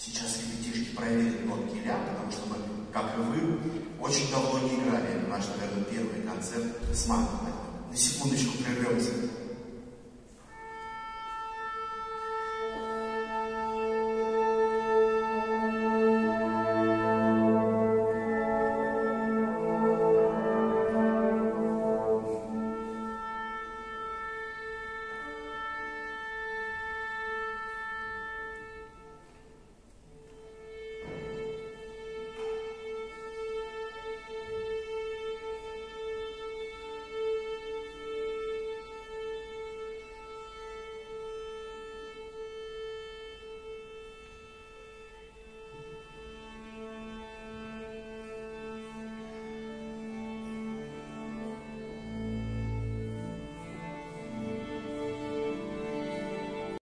Сейчас ребятишки проверят нотки ля, потому что мы, как и вы, очень давно не играли. Это наш, наверное, первый концерт с мамой. На секундочку прервемся.